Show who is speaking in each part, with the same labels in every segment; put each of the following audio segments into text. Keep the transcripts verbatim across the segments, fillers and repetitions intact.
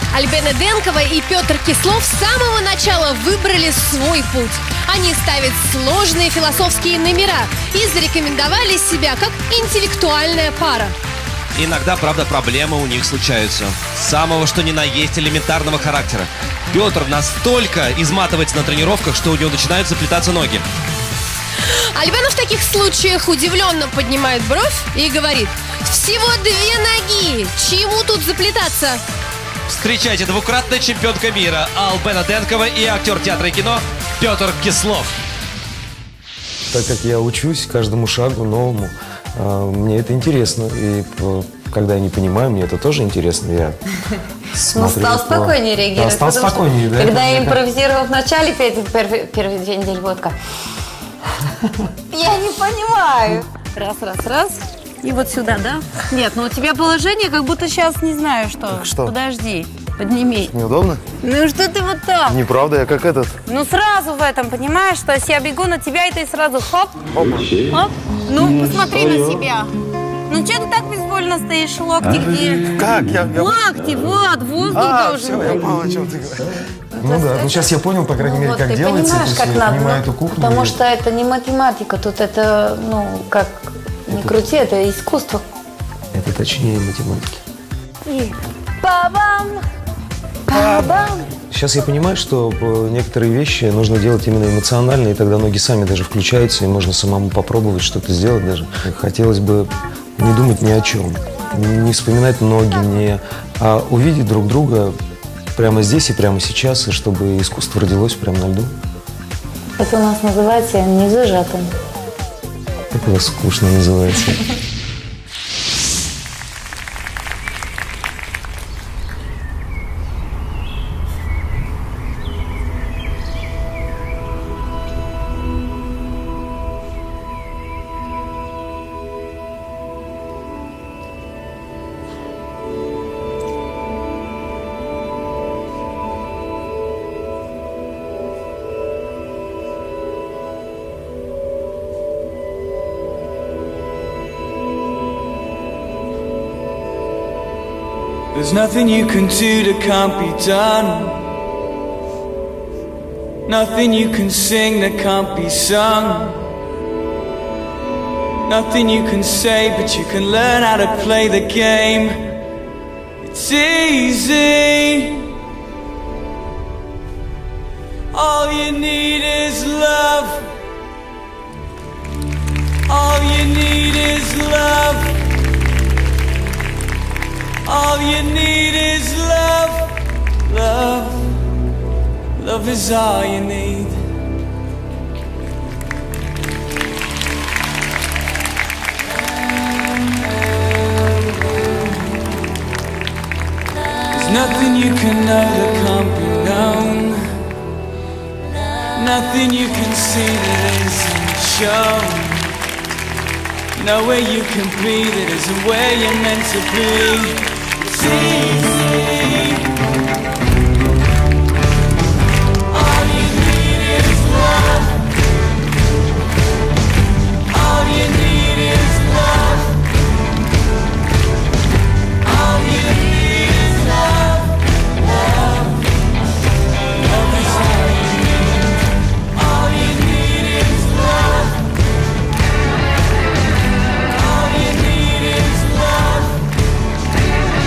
Speaker 1: Альбена Денкова и Петр Кислов с самого начала выбрали свой путь. Они ставят сложные философские номера и зарекомендовали себя как интеллектуальная пара.
Speaker 2: Иногда, правда, проблемы у них случаются. Самого что ни на есть элементарного характера. Петр настолько изматывается на тренировках, что у него начинают заплетаться ноги.
Speaker 1: Альбена в таких случаях удивленно поднимает бровь и говорит: всего две ноги, чему тут заплетаться?
Speaker 2: Встречайте, двукратная чемпионка мира Альбена Денкова и актер театра и кино Петр Кислов.
Speaker 3: Так как я учусь каждому шагу новому, мне это интересно. И когда я не понимаю, мне это тоже интересно. Я
Speaker 4: ну, стал спокойнее реагировать.
Speaker 3: Да, стал спокойнее, да.
Speaker 4: Когда я импровизировал в начале, первый, первый две недели водка. Я не понимаю. Раз, раз, раз. И вот сюда, да? Нет, ну у тебя положение, как будто сейчас не знаю что.
Speaker 3: Так что?
Speaker 4: Подожди, подними.
Speaker 3: Неудобно?
Speaker 4: Ну что ты вот так?
Speaker 3: Неправда, я как этот.
Speaker 4: Ну сразу в этом, понимаешь, что если я бегу на тебя, и ты сразу хоп, хоп. Ну, посмотри на себя. Ну что ты так безвольно стоишь? Локти а? Где?
Speaker 3: Как? Я, я...
Speaker 4: Локти, вот, воздух
Speaker 3: а,
Speaker 4: должен
Speaker 3: все,
Speaker 4: быть.
Speaker 3: Я понял, о чем ты говоришь. Ну да, это... ну сейчас я понял, по крайней ну, мере, вот, как делается.
Speaker 4: Понимаешь, как
Speaker 3: я
Speaker 4: надо,
Speaker 3: понимаю эту кухню.
Speaker 4: Потому
Speaker 3: и...
Speaker 4: что это не математика, тут это, ну, как, не это... крути, это искусство.
Speaker 3: Это точнее математики.
Speaker 4: И па-бам, па-бам.
Speaker 3: Сейчас я понимаю, что некоторые вещи нужно делать именно эмоционально, и тогда ноги сами даже включаются, и можно самому попробовать что-то сделать даже. Хотелось бы не думать ни о чем, не вспоминать ноги, не, а увидеть друг друга прямо здесь и прямо сейчас, и чтобы искусство родилось прямо на льду.
Speaker 4: Это у нас называется не зажатым.
Speaker 3: Как у вас скучно называется.
Speaker 5: There's nothing you can do that can't be done. Nothing you can sing that can't be sung. Nothing you can say, but you can learn how to play the game. It's easy. All you need is love. All you need is love. All you need is love, love, love is all you need. There's nothing you can know that can't be known. Nothing you can see that isn't shown. Nowhere you can be that isn't where you're meant to be. It's easy. All you need is love. All you need is love. All you need is love. Love. Love is all you need. All you need is love. All you need is love.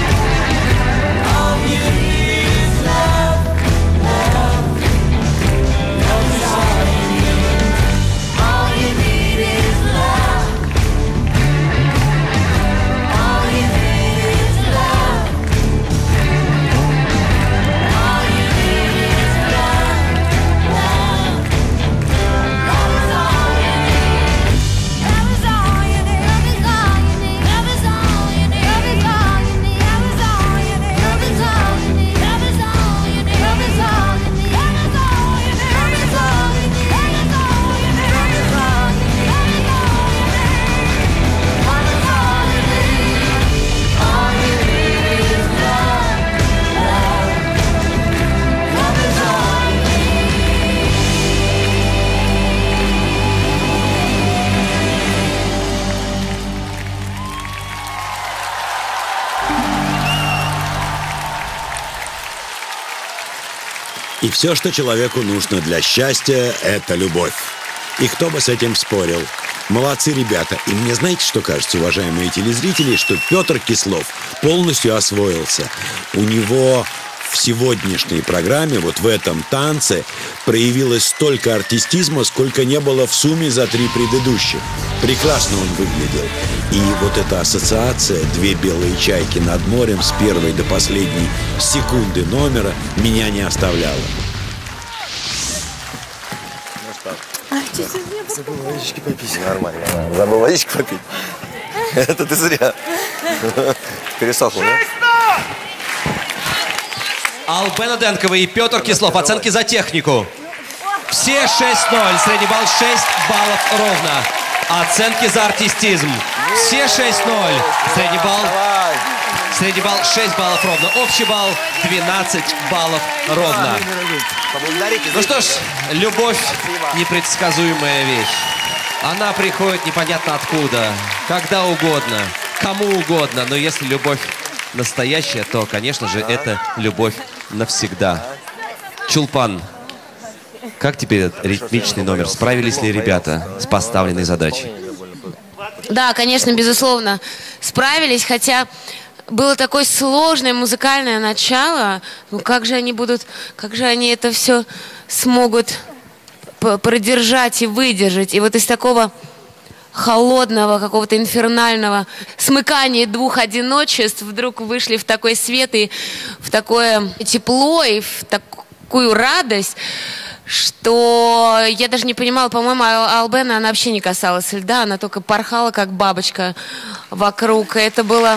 Speaker 6: И все, что человеку нужно для счастья, это любовь. И кто бы с этим спорил? Молодцы ребята. И мне знаете, что кажется, уважаемые телезрители, что Петр Кислов полностью освоился. У него в сегодняшней программе, вот в этом танце, проявилось столько артистизма, сколько не было в сумме за три предыдущих. Прекрасно он выглядел. И вот эта ассоциация «Две белые чайки над морем» с первой до последней секунды номера меня не оставляла.
Speaker 7: Забыл водички попить. Нормально. Забыл водички попить. Это ты зря. Пересохло, да?
Speaker 2: Албена Денкова и Петр Кислов. Оценки за технику. Все шесть ноль. Средний балл шесть баллов ровно. Оценки за артистизм. Все шесть ноль. Средний балл. Средний балл шесть баллов ровно. Общий балл двенадцать баллов ровно. Ну что ж, любовь – непредсказуемая вещь. Она приходит непонятно откуда, когда угодно, кому угодно. Но если любовь настоящая, то, конечно же, это любовь навсегда. Чулпан, как теперь этот ритмичный номер? Справились ли ребята с поставленной задачей?
Speaker 4: Да, конечно, безусловно, справились, хотя было такое сложное музыкальное начало. Ну как же они будут, как же они это все смогут продержать и выдержать? И вот из такого холодного, какого-то инфернального смыкания двух одиночеств вдруг вышли в такой свет и в такое тепло и в такую радость, что я даже не понимала, по-моему, Албена, она вообще не касалась льда, она только порхала, как бабочка вокруг. И это было...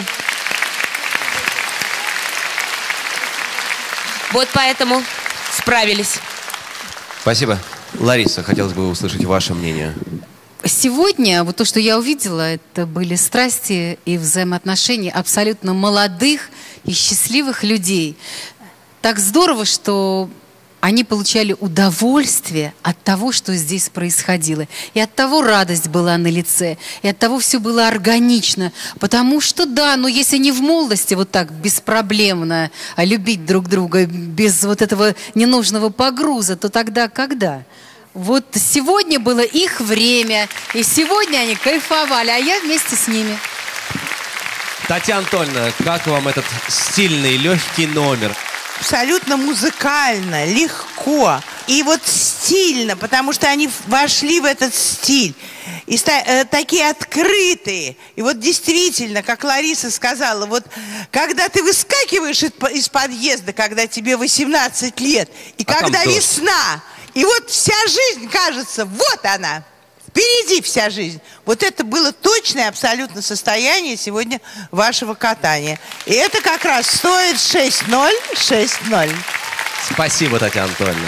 Speaker 4: Вот поэтому справились.
Speaker 2: Спасибо. Лариса, хотелось бы услышать ваше мнение.
Speaker 8: Сегодня вот то, что я увидела, это были страсти и взаимоотношения абсолютно молодых и счастливых людей. Так здорово, что они получали удовольствие от того, что здесь происходило. И от того радость была на лице, и от того все было органично. Потому что, да, но если не в молодости вот так беспроблемно любить друг друга, без вот этого ненужного погруза, то тогда когда? Вот сегодня было их время, и сегодня они кайфовали, а я вместе с ними.
Speaker 2: Татьяна Анатольевна, как вам этот стильный, легкий номер?
Speaker 9: Абсолютно музыкально, легко и вот стильно, потому что они вошли в этот стиль. И э, такие открытые. И вот действительно, как Лариса сказала, вот когда ты выскакиваешь из подъезда, когда тебе восемнадцать лет, и а когда весна, и вот вся жизнь, кажется, вот она. Впереди вся жизнь. Вот это было точное абсолютно состояние сегодня вашего катания. И это как раз стоит шесть ноль, шесть ноль.
Speaker 2: Спасибо, Татьяна Анатольевна.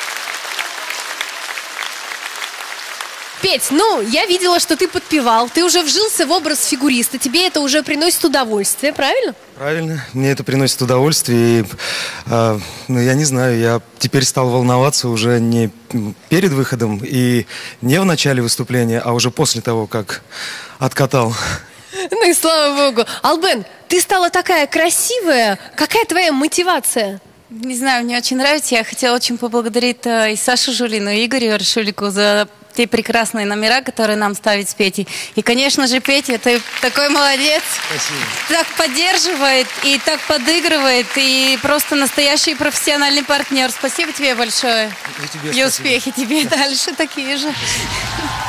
Speaker 1: Петь, ну, я видела, что ты подпевал, ты уже вжился в образ фигуриста, тебе это уже приносит удовольствие, правильно?
Speaker 3: Правильно, мне это приносит удовольствие, и, э, ну, я не знаю, я теперь стал волноваться уже не перед выходом и не в начале выступления, а уже после того, как откатал.
Speaker 1: Ну и слава богу. Албен, ты стала такая красивая, какая твоя мотивация?
Speaker 4: Не знаю, мне очень нравится, я хотела очень поблагодарить э, и Сашу Жулину, и Игорю Аршулику за те прекрасные номера, которые нам ставит с Петей. И, конечно же, Петя, ты такой молодец.
Speaker 3: Спасибо.
Speaker 4: Так поддерживает и так подыгрывает, и просто настоящий профессиональный партнер. Спасибо тебе большое.
Speaker 3: И тебе
Speaker 4: и
Speaker 3: спасибо.
Speaker 4: успехи тебе дальше такие же. Спасибо.